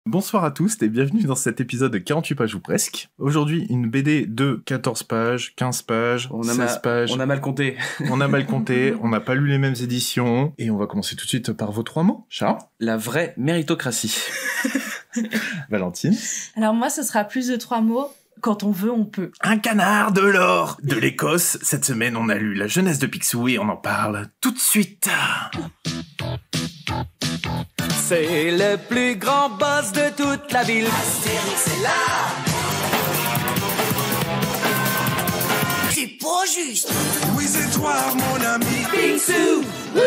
Bonsoir à tous et bienvenue dans cet épisode de 48 pages ou presque. Aujourd'hui, une BD de 14 pages, 15 pages, 16 pages. On a mal compté. On a mal compté, on n'a pas lu les mêmes éditions. Et on va commencer tout de suite par vos 3 mots. Charles? La vraie méritocratie. Valentine? Alors moi, ce sera plus de 3 mots. Quand on veut, on peut. Un canard de l'or de l'Écosse. Cette semaine, on a lu La jeunesse de Picsou et on en parle tout de suite. C'est le plus grand boss de toute la ville. Astérix est là. C'est pas juste. Oui, c'est toi, mon ami. Picsou.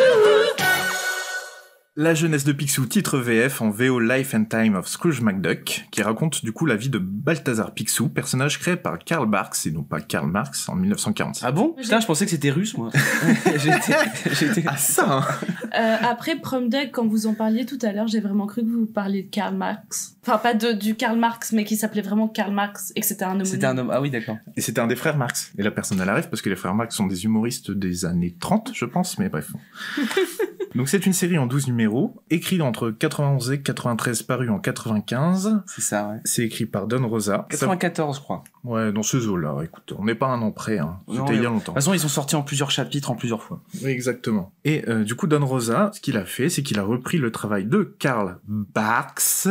La jeunesse de Picsou, titre VF en VO Life and Time of Scrooge McDuck, qui raconte du coup la vie de Balthazar Picsou, personnage créé par Karl Barks et non pas Karl Marx en 1945. Ah bon? Putain, je pensais que c'était russe, moi. J'étais... Ah ça Après Prom Duck, quand vous en parliez tout à l'heure, j'ai vraiment cru que vous parliez de Karl Marx. Enfin, pas du Karl Marx, mais qui s'appelait vraiment Karl Marx et que c'était un homonyme. C'était un homme, ah oui, d'accord. Et c'était un des frères Marx. Et la personne à la rêve, parce que les frères Marx sont des humoristes des années 30, je pense, mais bref. Donc c'est une série en 12 numéros, écrite entre 91 et 93, paru en 95. C'est ça, ouais. C'est écrit par Don Rosa. 94, je crois. Ouais, dans ce zoo-là, écoute, on n'est pas un an près, hein. C'était il y a longtemps. De toute façon, ils sont sortis en plusieurs chapitres, en plusieurs fois. Oui, exactement. Et du coup, Don Rosa, ce qu'il a fait, c'est qu'il a repris le travail de Karl Barks,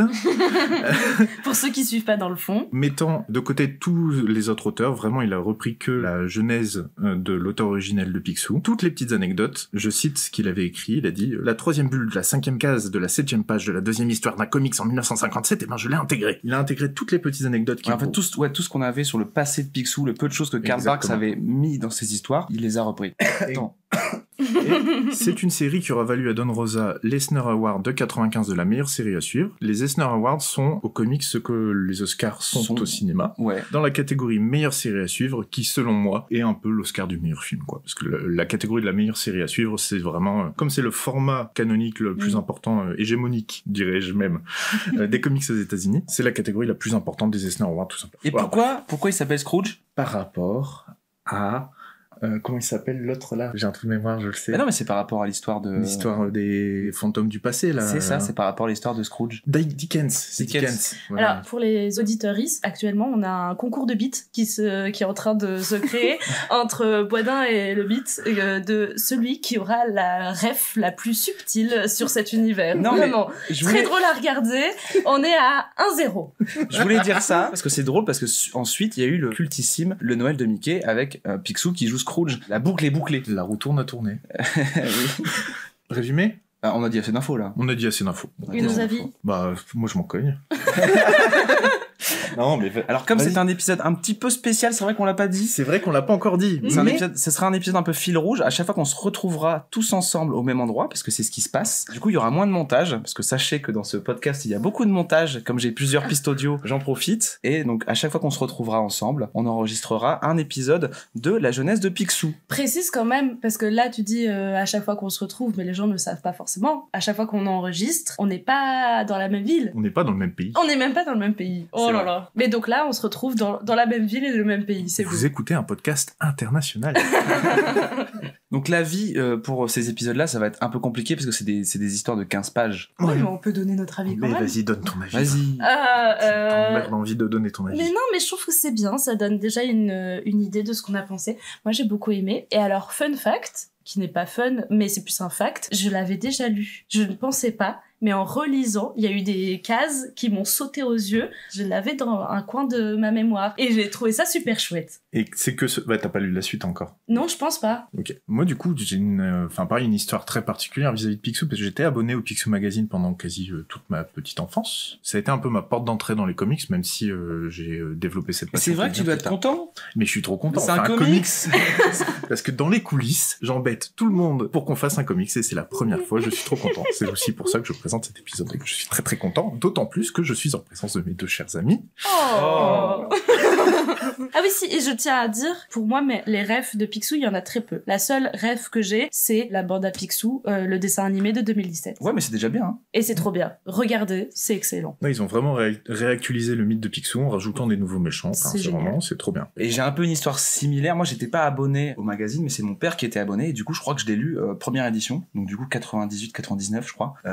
Pour ceux qui suivent pas dans le fond. mettant de côté tous les autres auteurs. Vraiment, il a repris que la genèse de l'auteur originel de Picsou. Toutes les petites anecdotes, je cite ce qu'il avait écrit, il a dit « La 3e bulle de la 5e case de la 7e page de la 2e histoire d'un comics en 1957, et ben je l'ai intégré. » Il a intégré toutes les petites anecdotes qu'il En fait, faut. tout ce qu'on avait sur le passé de Picsou, le peu de choses que Karl Barks Exactement. avait mis dans ses histoires, il les a repris. Attends. Et c'est une série qui aura valu à Don Rosa l'Eisner Award de 95 de la meilleure série à suivre. Les Eisner Awards sont aux comics ce que les Oscars sont au cinéma. Ouais. Dans la catégorie meilleure série à suivre, qui selon moi est un peu l'Oscar du meilleur film, quoi. Parce que la catégorie de la meilleure série à suivre, c'est vraiment, comme c'est le format canonique le plus important, hégémonique, dirais-je même, des comics aux États-Unis, c'est la catégorie la plus importante des Eisner Awards, tout simplement. Et Voilà. pourquoi il s'appelle Scrooge? Par rapport à... comment il s'appelle l'autre là? J'ai un trou de mémoire, je le sais. Mais non, mais c'est par rapport à l'histoire de... L'histoire des fantômes du passé, là. C'est ça, c'est par rapport à l'histoire de Scrooge. Dickens. C'est Dickens. Voilà. Alors, pour les auditeuristes, actuellement, on a un concours de beats qui est en train de se créer entre Boisdin et le beat de celui qui aura la ref la plus subtile sur cet univers. Non, mais vraiment. je Très voulais- drôle à regarder. On est à 1-0. Je voulais dire ça parce que c'est drôle parce que ensuite il y a eu le cultissime Le Noël de Mickey avec Picsou qui joue Scrooge. La boucle est bouclée. La roue tourne à tourner. Oui. Résumé? Ah, on a dit assez d'infos là. On a dit assez d'infos. Et nos avis? Bah, moi je m'en cogne. Non, mais... Alors comme Vas-y. c'est un épisode un petit peu spécial, c'est vrai qu'on l'a pas dit. C'est vrai qu'on l'a pas encore dit. C'est un mais- épisode, ce sera un épisode un peu fil rouge. À chaque fois qu'on se retrouvera tous ensemble au même endroit, parce que c'est ce qui se passe. Du coup, il y aura moins de montage, parce que sachez que dans ce podcast, il y a beaucoup de montage. Comme j'ai plusieurs pistes audio, j'en profite. Et donc, à chaque fois qu'on se retrouvera ensemble, on enregistrera un épisode de La jeunesse de Picsou. Précise quand même, parce que là tu dis à chaque fois qu'on se retrouve, mais les gens ne le savent pas forcément. À chaque fois qu'on enregistre, on n'est pas dans la même ville. On n'est pas dans le même pays. On n'est même pas dans le même pays. Oh C'est là vrai. là. Mais donc là, on se retrouve dans la même ville et le même pays. C'est Vous vous. écoutez un podcast international. Donc, la vie, pour ces épisodes-là, ça va être un peu compliqué, parce que c'est des histoires de 15 pages. Ouais, mais on peut donner notre avis quand Mais même. vas-y, donne ton avis. Vas-y. T'emmerdes envie de donner ton avis. Mais non, mais je trouve que c'est bien. Ça donne déjà une idée de ce qu'on a pensé. Moi, j'ai beaucoup aimé. Et alors, fun fact, qui n'est pas fun, mais c'est plus un fact, je l'avais déjà lu. Je ne pensais pas. Mais en relisant, il y a eu des cases qui m'ont sauté aux yeux. Je l'avais dans un coin de ma mémoire. Et j'ai trouvé ça super chouette. Et c'est que ouais, t'as pas lu la suite encore. Non, je pense pas. Ok. Moi, du coup, j'ai pareil, une histoire très particulière vis-à-vis de Picsou, parce que j'étais abonné au Picsou Magazine pendant quasi toute ma petite enfance. Ça a été un peu ma porte d'entrée dans les comics, même si j'ai développé cette passion. C'est vrai que tu dois être content. Mais je suis trop content. C'est un Enfin, comics. Parce que dans les coulisses, j'embête tout le monde pour qu'on fasse un comics, et c'est la première fois, je suis trop content. C'est aussi pour ça que je présente cet épisode, et que je suis très très content, d'autant plus que je suis en présence de mes deux chers amis. Oh. Ah oui, si, et je tiens à dire, pour moi, les refs de Picsou, il y en a très peu. La seule ref que j'ai, c'est la bande à Picsou, le dessin animé de 2017. Ouais, mais c'est déjà bien. Hein. Et c'est trop bien. Regardez, c'est excellent. Là, ils ont vraiment réactualisé le mythe de Picsou en rajoutant des nouveaux méchants. Enfin, C'est génial. c'est trop bien. Et j'ai un peu une histoire similaire. Moi, j'étais pas abonné au magazine, mais c'est mon père qui était abonné. Et du coup, je crois que je l'ai lu première édition. Donc, du coup, 98-99, je crois. Nous non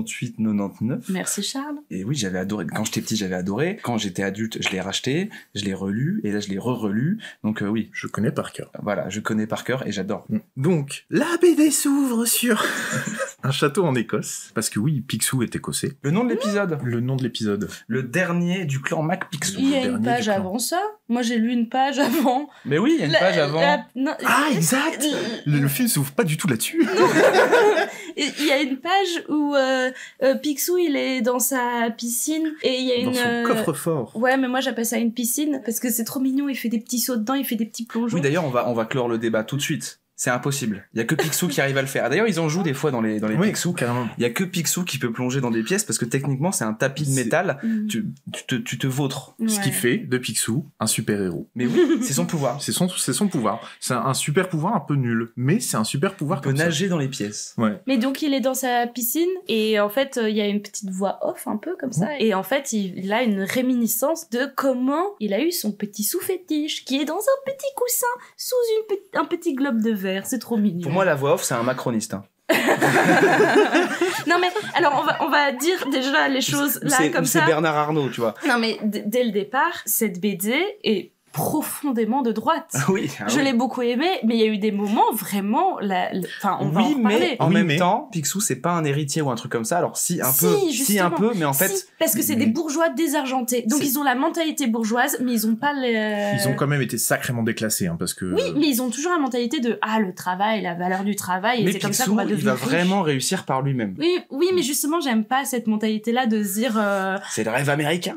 98,99. Merci Charles. Et oui, j'avais adoré. Quand j'étais petit, j'avais adoré. Quand j'étais adulte, je l'ai racheté, je l'ai relu, et là, je l'ai re-relu. Donc oui, Je connais par cœur. voilà, je connais par cœur et j'adore. Donc, la BD s'ouvre sur un château en Écosse. Parce que oui, Picsou est écossais. Le nom de l'épisode, Le nom de l'épisode. le dernier du clan Mac Picsou. Il y a dernier une du page clan. avant ça. Moi, j'ai lu une page avant. Mais oui, il y a une page avant. Non, Ah, exact Le film s'ouvre pas du tout là-dessus. Il y a une page où Picsou, il est dans sa piscine et il y a Dans son une... coffre-fort. Ouais, mais moi j'appelle ça une piscine parce que c'est trop mignon, il fait des petits sauts dedans, il fait des petits plongeons. Oui, d'ailleurs, on va clore le débat tout de suite. C'est impossible. Il y a que Picsou qui arrive à le faire. D'ailleurs, ils en jouent des fois dans les Oui, Picsou. carrément. Il y a que Picsou qui peut plonger dans des pièces parce que techniquement, c'est un tapis de C'est- métal. Mhm. Tu te vautres. Ce qui Ouais. fait de Picsou un super-héros. Mais oui, c'est son pouvoir. C'est son pouvoir. C'est un super pouvoir un peu nul, mais c'est un super pouvoir Il peut comme ça. nager dans les pièces. Ouais. Mais donc il est dans sa piscine et en fait il y a une petite voix off un peu comme ça et en fait il a une réminiscence de comment il a eu son petit sous-fétiche qui est dans un petit coussin sous un petit globe de verre. C'est trop mignon. Pour moi, la voix off, c'est un macroniste. Hein. Non mais alors on va dire déjà les choses là comme C'est ça. Bernard Arnault, tu vois. Non mais dès le départ cette BD est profondément de droite. Ah oui. ah Je oui. l'ai beaucoup aimé, mais il y a eu des moments vraiment, enfin, on va en Oui, reparler. mais en Oui, même mais- temps, Picsou, c'est pas un héritier ou un truc comme ça. Alors si un Si, peu, si justement. un peu, mais en fait, Si, parce que c'est des bourgeois désargentés. Donc C'est- ils ont la mentalité bourgeoise, mais ils ont pas les... Ils ont quand même été sacrément déclassés, hein, parce que... Oui, mais ils ont toujours la mentalité de le travail, la valeur du travail, et mais c'est comme ça Picsou, qu'on va il devenir va riche. vraiment réussir par lui-même. Oui, mais justement, j'aime pas cette mentalité-là de se dire C'est le rêve américain.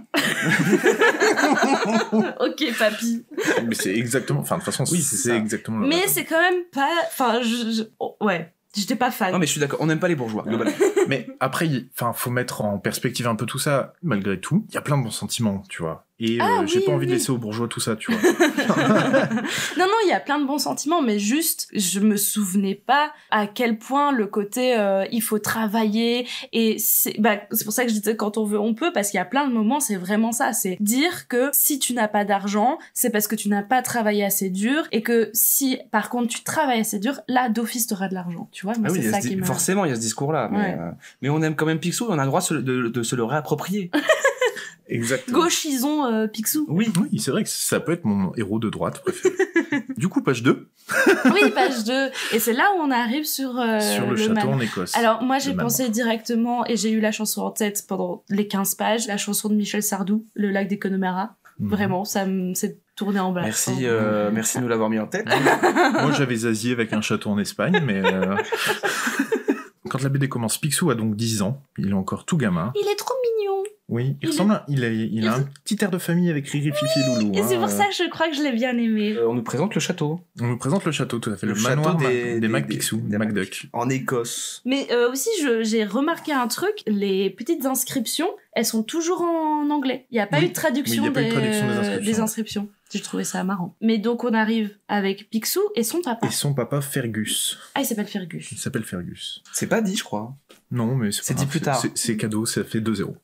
ok, papy. Mais c'est exactement... Enfin, de toute façon, Oui, c'est c'est ça. exactement... le Mais rêve. c'est quand même pas... Enfin, ouais, j'étais pas fan. Non, mais je suis d'accord. On n'aime pas les bourgeois, globalement. Mais après, faut mettre en perspective un peu tout ça. Malgré tout, il y a plein de bons sentiments, tu vois. Et j'ai oui, pas envie de oui. laisser aux bourgeois tout ça, tu vois. Non, il y a plein de bons sentiments, mais juste, je me souvenais pas à quel point le côté il faut travailler, et c'est pour ça que je disais quand on veut, on peut, parce qu'il y a plein de moments, c'est vraiment ça, c'est dire que si tu n'as pas d'argent, c'est parce que tu n'as pas travaillé assez dur, et que si, par contre, tu travailles assez dur, là, d'office, t'auras de l'argent, tu vois, moi, Ah oui, c'est il y a ça ce qui m'a... forcément, il y a ce discours-là. Ouais. Mais on aime quand même Picsou et on a le droit de se le réapproprier. Exactement. Gauchisons Picsou. Oui. Oui, c'est vrai que ça peut être mon héros de droite préféré. Du coup, page 2, Oui, page 2. Et c'est là où on arrive sur sur le château man- en Écosse. Alors, moi, j'ai Le manoir. pensé directement, et j'ai eu la chanson en tête pendant les 15 pages, la chanson de Michel Sardou, Le lac des Connemara. Mhm. Vraiment, ça s'est tourné en blague. Merci de nous l'avoir mis en tête. Moi, j'avais Zazie avec un château en Espagne, mais... Quand la BD commence, Picsou a donc 10 ans. Il est encore tout gamin. Il est trop mignon. Oui, il ressemble à... Il a un petit air de famille avec Riri, Fifi, Loulou. Et c'est hein. pour ça que je crois que je l'ai bien aimé. On nous présente le château. On nous présente le château, tout à fait. Le, Le manoir château des Mac Picsou, des Mac- MacDuck. En Écosse. Mais aussi, j'ai remarqué un truc, les petites inscriptions, elles sont toujours en anglais. Il n'y a pas Oui. eu de traduction, Oui, il y a pas eu de traduction des inscriptions. des inscriptions. J'ai trouvé ça marrant. Mais donc, on arrive avec Picsou et son papa. Et son papa, Fergus. Ah, il s'appelle Fergus. Il s'appelle Fergus. C'est pas dit, je crois. Non, mais C'est pas dit grave, plus tard. C'est cadeau, ça fait 2-0.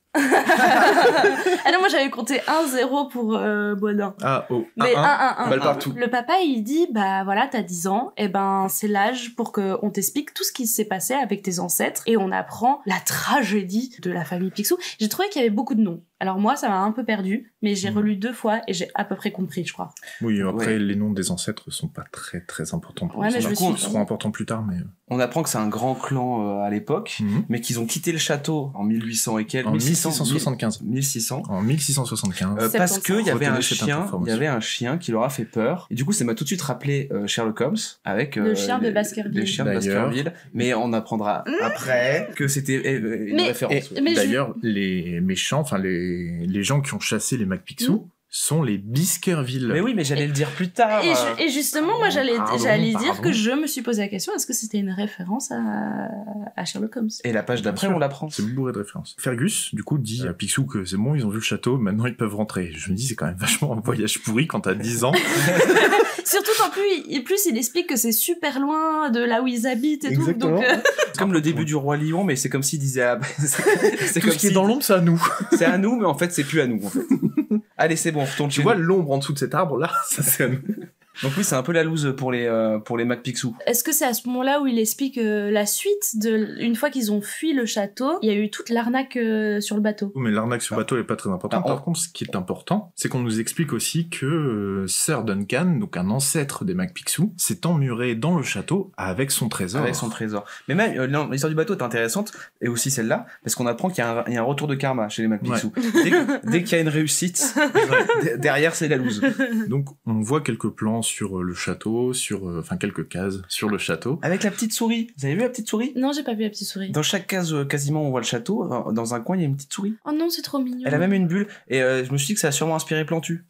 Ah non, moi j'avais compté 1-0 pour Baudin. Ah, oh. Mais 1-1. 1-1-1. Balle partout. Le papa, il dit, bah voilà, t'as 10 ans, et ben c'est l'âge pour qu'on t'explique tout ce qui s'est passé avec tes ancêtres, et on apprend la tragédie de la famille Picsou. J'ai trouvé qu'il y avait beaucoup de noms. Alors moi, ça m'a un peu perdu, mais j'ai relu 2 fois, et j'ai à peu près compris, je crois. Oui, après, Ouais. les noms des ancêtres sont pas très très importants pour Ouais, nous. mais je Par me contre, suis- ils seront importants plus tard, mais... On apprend que c'est un grand clan à l'époque, Mhm. mais qu'ils ont quitté le château en 1800 et quelques. En 1675. 1600. En 1675. Parce 75. qu'il y avait un Retenez cette chien, il information. y avait un chien qui leur a fait peur. Et du coup, ça m'a tout de suite rappelé Sherlock Holmes avec Le chien de Baskerville. Le chien de D'ailleurs. Baskerville. Mais on apprendra après que c'était une Mais- référence. Et Mais d'ailleurs, les méchants, enfin les gens qui ont chassé les Mac Picsou sont les Biskerville. Mais oui, mais j'allais le dire plus tard. Et justement, moi j'allais Pardon, dire pardon. que je me suis posé la question, est-ce que c'était une référence à Sherlock Holmes? Et la page d'après, Bien sûr. on l'apprend. C'est bourré de références. Fergus, du coup, dit à Picsou que c'est bon, ils ont vu le château, maintenant ils peuvent rentrer. Je me dis, c'est quand même vachement un voyage pourri quand t'as 10 ans. Surtout qu'en plus, il explique que c'est super loin de là où ils habitent et Exactement. tout. Donc, C'est comme le début du Roi Lion, mais c'est comme s'il disait c'est Tout comme ce qui est si- dans l'ombre, c'est à nous. c'est à nous, mais en fait, c'est plus à nous, en fait. Allez, c'est bon, on retourne Tu chez vois nous. l'ombre en dessous de cet arbre-là, ça c'est à nous. Donc oui, c'est un peu la loose pour les Mac Picsou. Est-ce que c'est à ce moment-là où il explique la suite une fois qu'ils ont fui le château, il y a eu toute l'arnaque sur le bateau. Mais l'arnaque sur le bateau est pas très importante. Par contre, ce qui est important, c'est qu'on nous explique aussi que Sir Duncan, donc un ancêtre des Mac Picsou, s'est emmuré dans le château avec son trésor. Avec son trésor. Mais même, l'histoire du bateau est intéressante, et aussi celle-là, parce qu'on apprend qu'il y a un retour de karma chez les Mac Picsou. Ouais. Dès qu'il y a une réussite, derrière c'est la loose. Donc on voit quelques plans sur le château, quelques cases sur le château. Avec la petite souris. Vous avez vu la petite souris? Non, j'ai pas vu la petite souris. Dans chaque case, quasiment, on voit le château. Dans un coin, il y a une petite souris. Oh non, c'est trop mignon. Elle a même une bulle. Et je me suis dit que ça a sûrement inspiré Plantu.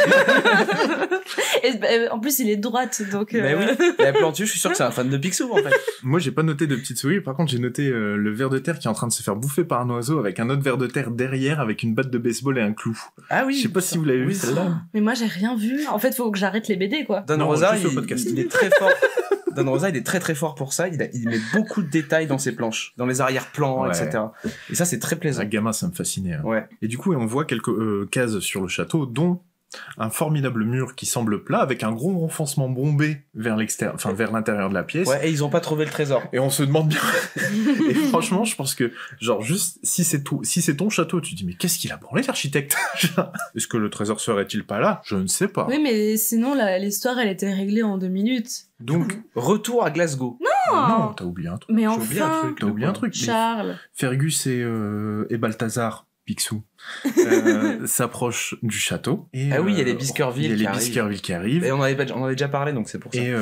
Et, en plus, il est droite, donc... Bah oui. Et Plantu, je suis sûr que c'est un fan de Picsou, en fait. Moi, j'ai pas noté de petite souris. Par contre, j'ai noté le ver de terre qui est en train de se faire bouffer par un oiseau avec un autre ver de terre derrière avec une batte de baseball et un clou. Ah oui. Je sais pas si vous l'avez vu, celle-là. Mais moi, j'ai rien vu. En fait, faut que j'arrête les BD, quoi. Don Rosa, il est très fort. Don Rosa, il est très très fort pour ça. Il met beaucoup de détails dans ses planches, dans les arrière-plans, etc. Et ça, c'est très plaisant. Un gamin, ça me fascinait. Hein. Ouais. Et du coup, on voit quelques cases sur le château, dont un formidable mur qui semble plat avec un gros renfoncement bombé vers l'extérieur, enfin vers l'intérieur de la pièce. Ouais, et ils ont pas trouvé le trésor. Et on se demande bien. Et franchement, je pense que genre juste si c'est ton château, tu te dis mais qu'est-ce qu'il a branlé l'architecte? Est-ce que le trésor serait-il pas là? Je ne sais pas. Oui, mais sinon l'histoire elle était réglée en 2 minutes. Donc retour à Glasgow. Non, t'as oublié un truc. Mais enfin, T'as oublié un truc. Charles. Fergus et Balthazar Picsou s'approchent du château. Et, ah oui, il y a les Biskerville qui arrivent. Et on en avait déjà parlé, donc c'est pour ça. Et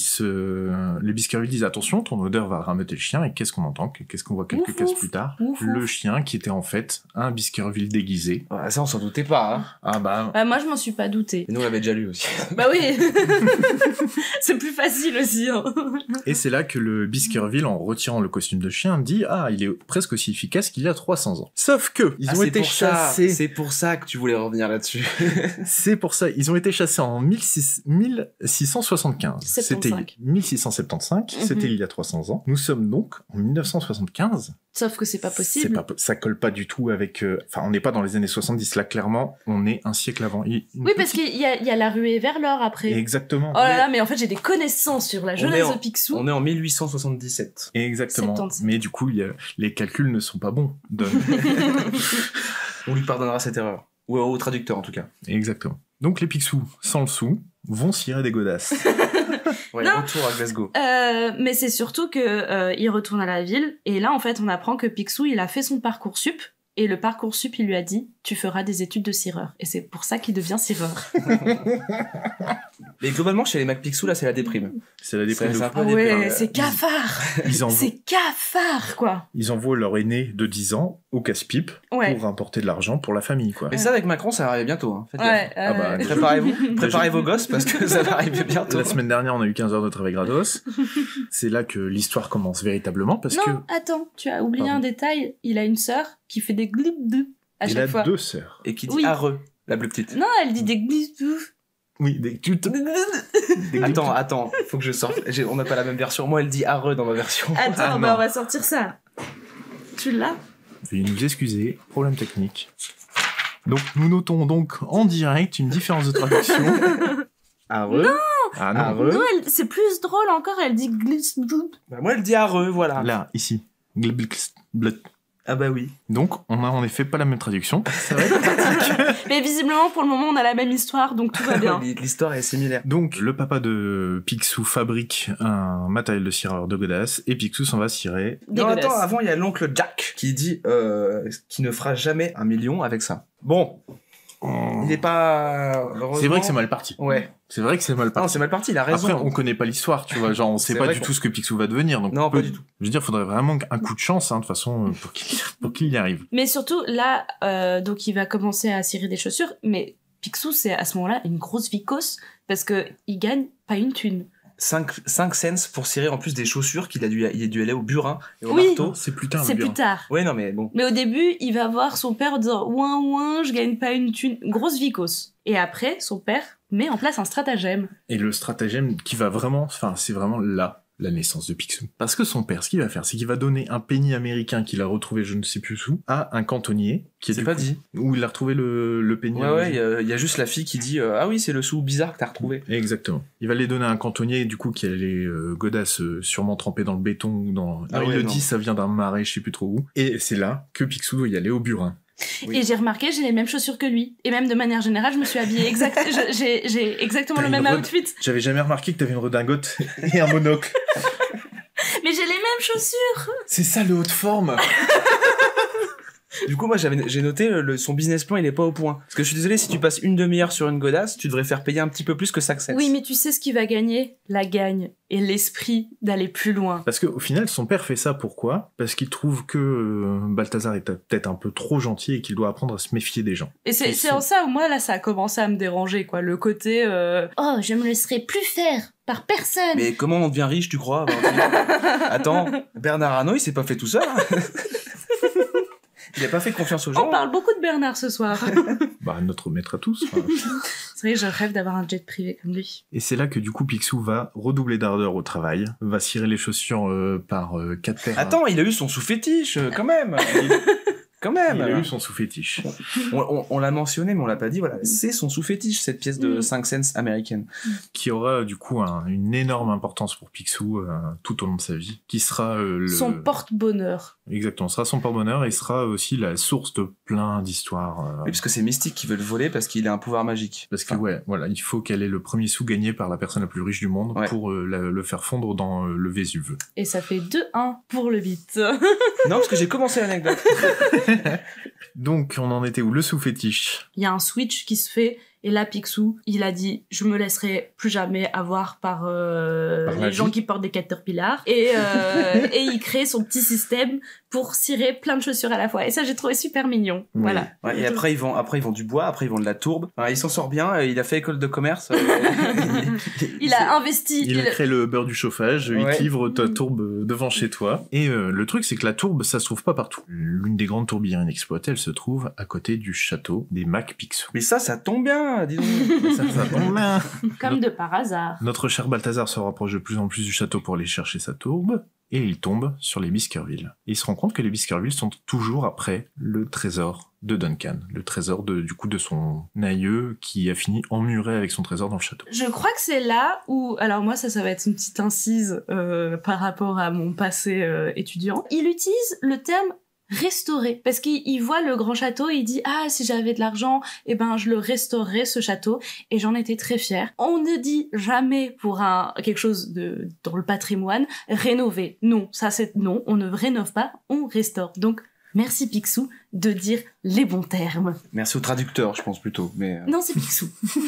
les Biskerville disent attention, ton odeur va rameuter le chien. Et qu'est-ce qu'on entend? Qu'est-ce qu'on voit quelques cases plus tard? Le chien qui était en fait un Biskerville déguisé. Ah, ça, on s'en doutait pas. Hein. Ah bah. Moi, je m'en suis pas douté. Et nous, on l'avait déjà lu aussi. Bah oui. C'est plus facile aussi. Hein. Et c'est là que le Biskerville, en retirant le costume de chien, dit il est presque aussi efficace qu'il y a 300 ans. Sauf que ils ont été chassés. C'est pour ça que tu voulais revenir là-dessus. C'est pour ça. Ils ont été chassés en 1675. C'était 1675. C'était il y a 300 ans. Nous sommes donc en 1975. Sauf que c'est pas possible. Ça colle pas du tout avec... on n'est pas dans les années 70. Là, clairement, on est un siècle avant. Parce qu'il y a la ruée vers l'or après. Exactement. Oh là là, mais en fait, j'ai des connaissances sur la jeunesse de Picsou. On est en 1877. Exactement. 77. Mais du coup, les calculs ne sont pas bons. On lui pardonnera cette erreur. Ou au traducteur, en tout cas. Exactement. Donc, les Picsou, sans le sou, vont cirer des godasses. Retour à Glasgow. Mais c'est surtout que il retourne à la ville, et là, en fait, on apprend que Picsou, il a fait son Parcoursup, et le Parcoursup, il lui a dit « Tu feras des études de cireur ». Et c'est pour ça qu'il devient cireur. Mais globalement, chez les Mac Picsou, là, c'est la déprime. C'est la déprime. C'est cafard. C'est cafard, quoi. Ils envoient leur aîné de 10 ans au casse-pipe pour rapporter de l'argent pour la famille, quoi. Mais ça, avec Macron, ça va arriver bientôt. Hein. Préparez-vous. Préparez vos gosses, parce que ça va arriver bientôt. La semaine dernière, on a eu 15 heures de travail gratos. C'est là que l'histoire commence véritablement, parce que... Non, attends, tu as oublié un détail. Il a une sœur qui fait des glip-glip à chaque fois. Il a 2 sœurs. Et qui dit areux, la plus petite. Non, elle dit des glip-glip. Oui, Attends, faut que je sorte. On n'a pas la même version. Moi, elle dit areux dans ma version. Attends, on va sortir ça. Tu l'as? Veuillez nous excuser, problème technique. Donc, nous notons donc en direct une différence de traduction. Areux. Non. Ah non. Areux. Non, c'est plus drôle encore, elle dit glip-glip. Bah, moi, elle dit areux, voilà. Là, ici. Ah bah oui. Donc, on a en effet pas la même traduction. Ça va être pratique. Mais visiblement, pour le moment, on a la même histoire, donc tout va bien. L'histoire est similaire. Donc, le papa de Picsou fabrique un matériel de cireur de godasses et Picsou s'en va cirer. Non, attends, avant, il y a l'oncle Jack qui dit qu'il ne fera jamais 1 million avec ça. Bon. Il n'est pas... C'est vrai que c'est mal parti. Ouais. C'est vrai que c'est mal parti. Non, c'est mal parti, il a raison. Après, on connaît pas l'histoire, tu vois. Genre, on sait pas du tout ce que Picsou va devenir. Donc non, pas du tout. Je veux dire, faudrait vraiment un coup de chance, de toute façon, pour qu'il y arrive. Mais surtout, là, donc il va commencer à cirer des chaussures, mais Picsou, c'est à ce moment-là une grosse vicose, parce que il gagne pas une thune. 5 cents pour cirer en plus des chaussures il a dû aller au burin et au marteau. C'est plus tard. C'est plus tard. Ouais, non, mais bon. Mais au début, il va voir son père dire ouin, je gagne pas une thune. Grosse vicose. Et après, son père met en place un stratagème. Et le stratagème qui va vraiment, c'est vraiment là la naissance de Picsou. Parce que son père, ce qu'il va faire, c'est qu'il va donner un penny américain qu'il a retrouvé je ne sais plus où à un cantonnier qui est C'est du pas coup- dit. où il a retrouvé le penny. Ouais, il y a juste la fille qui dit ah oui, c'est le sou bizarre que t'as retrouvé. Exactement. Il va les donner à un cantonnier, du coup, qui a les godasses sûrement trempées dans le béton ou dans... Ah il ouais, le non. dit, ça vient d'un marais, je sais plus trop où. Et c'est là que Picsou doit y aller au burin. Oui. Et j'ai remarqué, j'ai les mêmes chaussures que lui. Et même de manière générale, je me suis habillée j'ai exactement T'as le même une outfit. J'avais jamais remarqué que t'avais une redingote et un monocle. Mais j'ai les mêmes chaussures. C'est ça le haut de forme. Du coup, moi, j'ai noté son business plan, il est pas au point. Parce que je suis désolé, si tu passes une demi-heure sur une godasse, tu devrais faire payer un petit peu plus que Success. Oui, mais tu sais ce qui va gagner? La gagne et l'esprit d'aller plus loin. Parce qu'au final, son père fait ça pourquoi? Parce qu'il trouve que Balthazar est peut-être un peu trop gentil et qu'il doit apprendre à se méfier des gens. Et c'est en ça où moi, là, ça a commencé à me déranger, quoi. Le côté, oh, je me laisserai plus faire par personne. Mais comment on devient riche, tu crois Attends, Bernard Arnault, il s'est pas fait tout seul. Hein. Il a pas fait confiance aux gens. On parle beaucoup de Bernard ce soir. Bah, notre maître à tous. Enfin. C'est vrai que je rêve d'avoir un jet privé comme lui. Et c'est là que du coup Picsou va redoubler d'ardeur au travail, va cirer les chaussures par 4 paires. Attends, il a eu son sous-fétiche, quand même. Quand même. Il a eu son sous-fétiche. On l'a mentionné, mais on l'a pas dit. Voilà, c'est son sous-fétiche, cette pièce de 5 cents américaine. Qui aura du coup une énorme importance pour Picsou tout au long de sa vie. Qui sera Son porte-bonheur. Exactement, sera son porte-bonheur et sera aussi la source de plein d'histoires. Oui, parce que c'est Mystique qui veut le voler parce qu'il a un pouvoir magique. Parce que ouais, voilà, il faut qu'elle ait le premier sou gagné par la personne la plus riche du monde pour le faire fondre dans le Vésuve. Et ça fait 2-1 pour le beat. Non, parce que j'ai commencé l'anecdote. Donc, on en était où? Le sous-fétiche. Il y a un switch qui se fait, et là, Picsou, il a dit, je me laisserai plus jamais avoir par les gens qui portent des caterpillars. Et il crée son petit système pour cirer plein de chaussures à la fois. Et ça, j'ai trouvé super mignon. Oui. Voilà. Ouais, et après ils vendent du bois, après ils vendent de la tourbe. Enfin, il s'en sort bien, il a fait école de commerce. Il a investi. Il crée le beurre du chauffage, Ouais. il livre ta tourbe devant chez toi. Et le truc, c'est que la tourbe, ça se trouve pas partout. L'une des grandes tourbières inexploitées, elle se trouve à côté du château des Mac Picsou. Mais ça tombe bien, dis donc. Ça tombe bien. Comme de par hasard. Notre cher Balthazar se rapproche de plus en plus du château pour aller chercher sa tourbe. Et il tombe sur les Biskerville. Et il se rend compte que les Biskerville sont toujours après le trésor de Duncan. Le trésor de son aïeux qui a fini emmuré avec son trésor dans le château. Je crois que c'est là où, alors moi ça va être une petite incise par rapport à mon passé étudiant. Il utilise le terme restaurer parce qu'il voit le grand château et il dit ah si j'avais de l'argent eh ben je le restaurerais ce château et j'en étais très fière. On ne dit jamais pour quelque chose dans le patrimoine rénover. Non, ça c'est non, on ne rénove pas, on restaure. Donc merci Picsou de dire les bons termes. Merci au traducteur, je pense plutôt. Mais Non, c'est Picsou.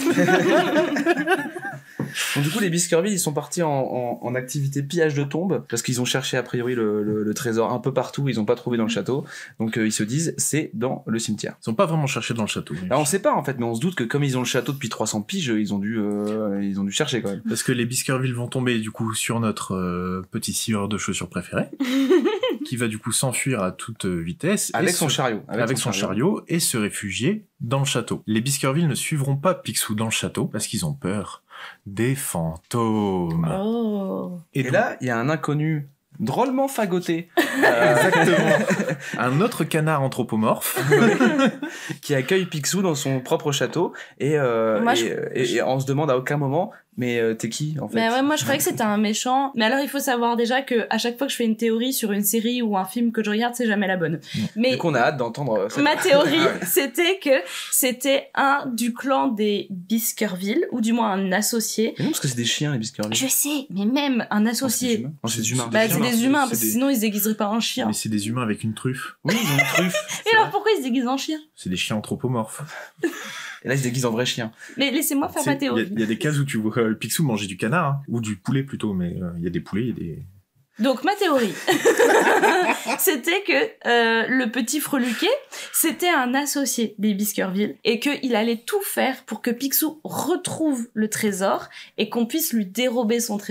donc du coup, les Biskerville, ils sont partis en activité pillage de tombes parce qu'ils ont cherché a priori le trésor un peu partout, ils ont pas trouvé dans le château. Donc ils se disent c'est dans le cimetière. Ils sont pas vraiment cherchés dans le château. Alors on sait pas en fait, mais on se doute que comme ils ont le château depuis 300 piges, ils ont dû chercher quand même. Parce que les Biskerville vont tomber du coup sur notre petit scieur de chaussures préféré, qui va du coup s'enfuir à toute vitesse. Avec son chariot. Avec son chariot et se réfugier dans le château. Les Biskerville ne suivront pas Picsou dans le château parce qu'ils ont peur des fantômes. Oh. Et là, il y a un inconnu drôlement fagoté. Exactement. Un autre canard anthropomorphe. Qui accueille Picsou dans son propre château et on se demande à aucun moment mais t'es qui en fait? Mais ouais, moi je croyais que c'était un méchant. Mais alors il faut savoir déjà que à chaque fois que je fais une théorie sur une série ou un film que je regarde, c'est jamais la bonne. Mais Du coup, on a hâte d'entendre cette... ma théorie, c'était que c'était un du clan des Biskerville, ou du moins un associé. Mais non, parce que c'est des chiens les Biskerville. Je sais, mais même un associé. Non, c'est des humains. Bah, c'est des humains, parce que C'est des- sinon ils se déguiseraient pas en chien. Mais c'est des humains avec une truffe. Oui, ils ont une truffe. Et alors pourquoi ils se déguisent en chien? C'est des chiens anthropomorphes. Et là, ils se déguisent en vrais chiens. Mais laissez-moi faire ma théorie. Il y a des cases où tu vois Picsou manger du canard, hein, ou du poulet plutôt, mais il y a des poulets, il y a des... Donc ma théorie, c'était que le petit Freluquet, c'était un associé des Biskerville et qu'il allait tout faire pour que Picsou retrouve le trésor et qu'on puisse lui dérober son trésor.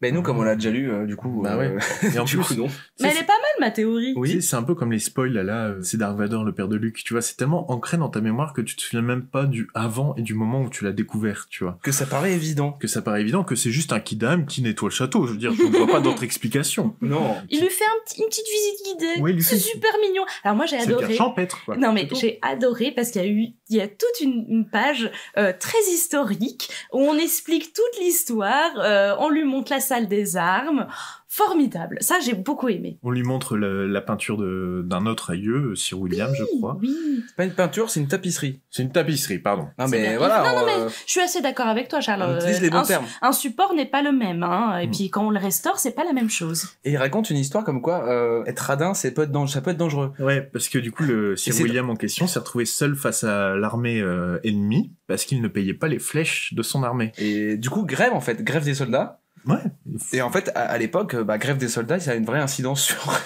Mais nous, comme on l'a déjà lu, du coup... Bah ouais. Et en du plus, coup, non. Mais elle est pas mal, ma théorie. oui, c'est un peu comme les spoils, là, c'est Dark Vador, le père de Luke, tu vois, c'est tellement ancré dans ta mémoire que tu te souviens même pas du avant et du moment où tu l'as découvert, tu vois. Que ça paraît évident. Que ça paraît évident que c'est juste un kidam qui nettoie le château, je veux dire, je ne vois pas d'autre explication. Non. Il lui fait une petite visite guidée. Oui, il lui C'est fait- super mignon. Alors moi, j'ai C'est adoré. bien champêtre, quoi. Non mais C'est tout. j'ai adoré parce qu'il y a toute une page très historique où on explique toute l'histoire, on lui montre la salle des armes, formidable. Ça j'ai beaucoup aimé. On lui montre la peinture d'un autre aïeux, Sir William, je crois. Oui. C'est pas une peinture, c'est une tapisserie. C'est une tapisserie, pardon. Non, C'est mais bien. voilà. Non, mais on, je suis assez d'accord avec toi, Charles. on utilise les bons un, termes. un support n'est pas le même, hein. Et puis quand on le restaure, c'est pas la même chose. Et il raconte une histoire comme quoi être radin, ça peut être dangereux. Ouais, parce que du coup, le Sir c'est- William en question s'est retrouvé seul face à l'armée ennemie parce qu'il ne payait pas les flèches de son armée. Et du coup, grève en fait, grève des soldats. Ouais. Et en fait, à l'époque, grève des soldats, ça a une vraie incidence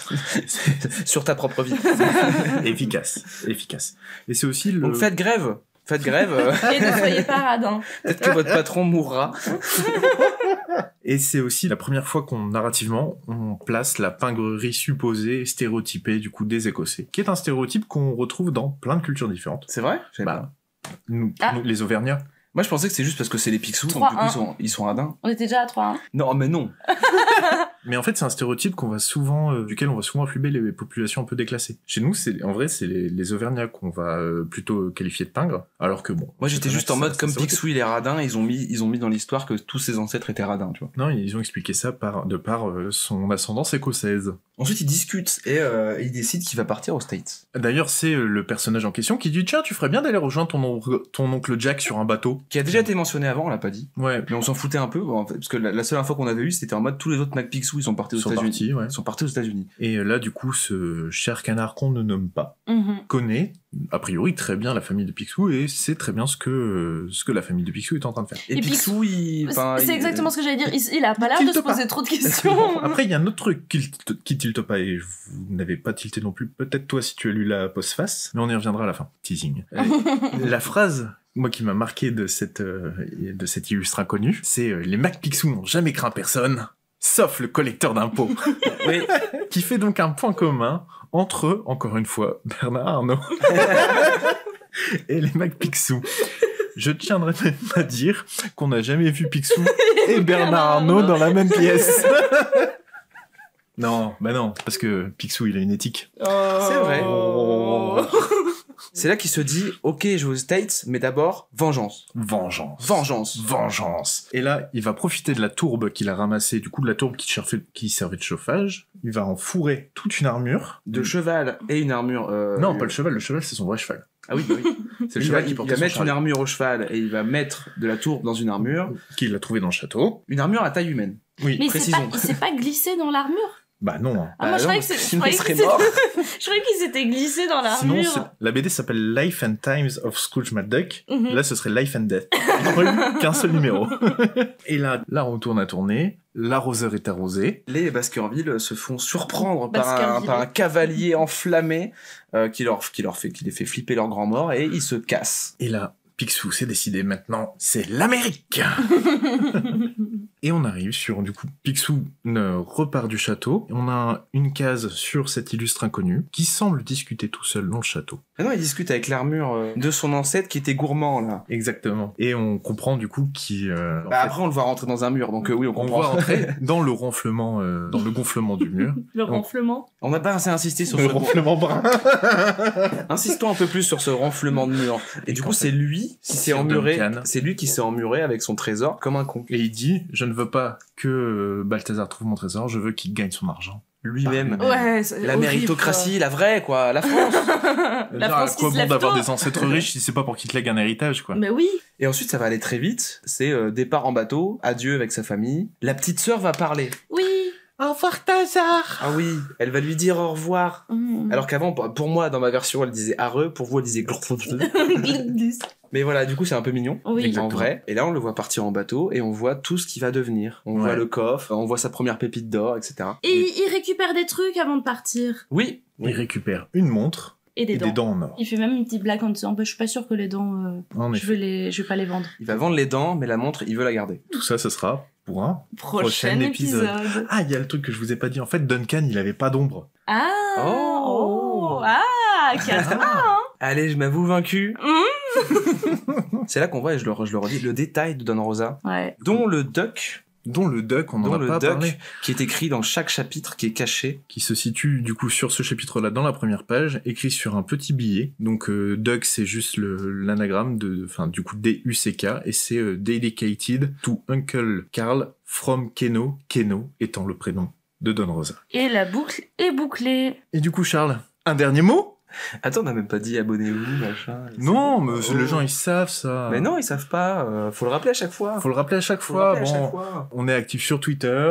sur ta propre vie. Efficace. Et c'est aussi le... Donc faites grève. Faites grève. Et ne soyez pas radin. Peut-être que votre patron mourra. Et c'est aussi la première fois qu'on, narrativement, on place la pingrerie supposée, stéréotypée, du coup, des Écossais. Qui est un stéréotype qu'on retrouve dans plein de cultures différentes. C'est vrai? Je savais Bah, nous, Ah. les Auvergnats. Moi, je pensais que c'est juste parce que c'est les Picsou, donc du coup, 3-1. ils sont radins. On était déjà à 3-1. Non, mais non. Mais en fait, c'est un stéréotype qu'on va souvent, duquel on va souvent affluber les populations un peu déclassées. Chez nous, en vrai, c'est les Auvergnats qu'on va plutôt qualifier de pingres, alors que bon. Moi, j'étais juste en mode, comme Pixou. Picsou, il est radin, ils ont mis dans l'histoire que tous ses ancêtres étaient radins, tu vois. Non, ils ont expliqué ça par son ascendance écossaise. Ensuite, ils discutent et ils décident qu'il va partir aux States. D'ailleurs, c'est le personnage en question qui dit tiens, tu ferais bien d'aller rejoindre ton oncle Jack sur un bateau. Qui a déjà été mentionné avant, on l'a pas dit. Ouais. Mais on s'en foutait un peu, en fait, parce que la seule info qu'on avait eue, c'était en mode tous les autres Mac Picsou, ils sont partis aux Ils sont États-Unis. partis, ouais. Ils sont partis aux États-Unis. Et là, du coup, ce cher canard qu'on ne nomme pas Mhm. connaît, a priori, très bien la famille de Picsou et sait très bien ce que la famille de Picsou est en train de faire. Et Et Picsou, C'est exactement ce que j'allais dire. Il a pas l'air tilte de se pas. poser trop de questions. Après, il y a un autre truc qui tilte pas, et vous n'avez pas tilté non plus, peut-être toi si tu as lu la postface, mais on y reviendra à la fin. Teasing. La phrase, moi, qui m'a marqué de cet illustre inconnu, c'est les Mac Picsou n'ont jamais craint personne, sauf le collecteur d'impôts. Oui. Qui fait donc un point commun entre eux, encore une fois, Bernard Arnault et les Mac Picsou. Je tiendrai même à dire qu'on n'a jamais vu Picsou et Bernard Arnault dans la même pièce. Non, bah non, parce que Picsou, il a une éthique. C'est vrai. Oh. C'est là qu'il se dit, ok, je vais aux States, mais d'abord, vengeance. Vengeance. Et là, il va profiter de la tourbe qu'il a ramassée, du coup de la tourbe qui servait de chauffage. Il va en fourrer toute une armure. De cheval et une armure... Non, pas le cheval c'est son vrai cheval. Ah oui, bah oui. C'est le Il cheval va- qui il porte va Il va son mettre chariot. une armure au cheval et il va mettre de la tourbe dans une armure. Qu'il a trouvé dans le château. Une armure à taille humaine. Oui. Mais Précisons. il s'est pas glissé dans l'armure. Bah non. Hein. Ah, moi, je non, croyais que sinon, il je serait croyais mort. je croyais qu'il s'était glissé dans Sinon, l'armure. la BD s'appelle Life and Times of Scrooge McDuck. Mhm. Là, ce serait Life and Death. Il n'y aurait eu qu'un seul numéro. Et là, on tourne à tourner. L'arroseur est arrosé. Les Baskerville se font surprendre Baskerville. par un cavalier enflammé qui les fait flipper leur grand mort et ils se cassent. Et là, Picsou s'est décidé maintenant, c'est l'Amérique. Et on arrive sur, du coup, Picsou repart du château. On a une case sur cet illustre inconnu qui semble discuter tout seul dans le château. Ah non, il discute avec l'armure de son ancêtre qui était gourmand là. Exactement. Et on comprend du coup qu'il... en Bah, fait, après on le voit rentrer dans un mur, donc oui on on comprend. voit entrer dans le ronflement, dans le gonflement du mur. Le ronflement. On n'a pas assez insisté sur Le ce ronflement brun. Insistons un peu plus sur ce ronflement de mur. Et du qu'en coup fait, c'est lui qui s'est Sir emmuré. Duncan. C'est lui qui s'est emmuré avec son trésor comme un con. Et il dit, je ne veux pas que Balthazar trouve mon trésor, je veux qu'il gagne son argent. Lui-même. Ouais, c'est La horrible, méritocratie, la vraie quoi, la France. quoi. La France à qui quoi se bon lève d'avoir tôt. des ancêtres riches si c'est pas pour qu'ils te lèguent un héritage, quoi. Mais oui. Et ensuite ça va aller très vite. C'est départ en bateau, adieu avec sa famille. La petite sœur va parler. Oui. Au revoir, Balthazar. Ah oui, elle va lui dire au revoir. Mm. Alors qu'avant, pour moi, dans ma version, elle disait areux, pour vous, elle disait Mais voilà, du coup, c'est un peu mignon. Oui. En Exactement. vrai. Et là, on le voit partir en bateau et on voit tout ce qu'il va devenir. On voit Ouais. le coffre, on voit sa première pépite d'or, etc. Et il récupère des trucs avant de partir. Oui. Il récupère une montre Et des dents. des dents en or. Il fait même une petite blague en disant bah, je suis pas sûr que les dents, En je effet. vais pas les vendre. Il va vendre les dents, mais la montre, il veut la garder. Tout ça, ce sera pour un Prochain épisode. Ah, il y a le truc que je vous ai pas dit. En fait, Duncan, il avait pas d'ombre. Ah Oh. Catherine. Allez, je m'avoue vaincu. C'est là qu'on voit, et je le redis, le détail de Don Rosa, Ouais. dont le duck, Dont le duck, on dont en a le pas duck parlé. qui est écrit dans chaque chapitre, qui est caché. Qui se situe du coup sur ce chapitre-là dans la première page, écrit sur un petit billet. Donc duck, c'est juste l'anagramme du coup DUCK, et c'est Dedicated to Uncle Carl from Keno, Keno étant le prénom de Don Rosa. Et la boucle est bouclée. Et du coup, Charles, un dernier mot? Attends, on n'a même pas dit abonnez-vous, machin. Non, mais Oh. les gens ils savent ça. Mais non, ils savent pas. Faut le rappeler à chaque fois. Faut le rappeler à chaque Faut le fois. rappeler à Bon, chaque fois. on est actif sur Twitter,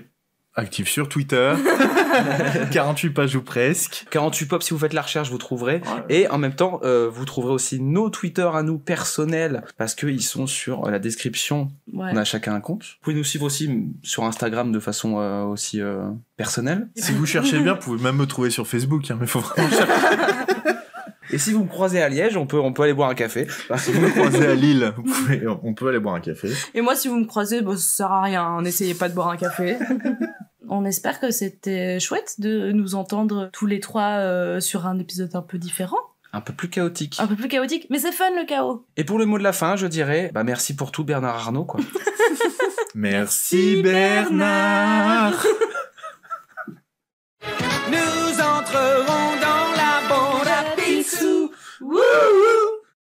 48 pages ou presque. 48 pop, si vous faites la recherche, vous trouverez. Et en même temps, vous trouverez aussi nos Twitter à nous personnels, parce qu'ils sont sur la description. Ouais. On a chacun un compte. Vous pouvez nous suivre aussi sur Instagram de façon aussi personnelle. Si vous cherchez bien, vous pouvez même me trouver sur Facebook, hein, mais faut vraiment chercher. Et si vous me croisez à Liège, on peut aller boire un café. Si vous me croisez à Lille, on peut aller boire un café. Et moi, si vous me croisez, bah, ça sert à rien. N'essayez pas de boire un café. On espère que c'était chouette de nous entendre tous les trois sur un épisode un peu différent. Un peu plus chaotique. Un peu plus chaotique. Mais c'est fun, le chaos. Et pour le mot de la fin, je dirais, merci pour tout Bernard Arnault, quoi. Merci Bernard. Nous entrerons dans la bande à Picsou. Wouhou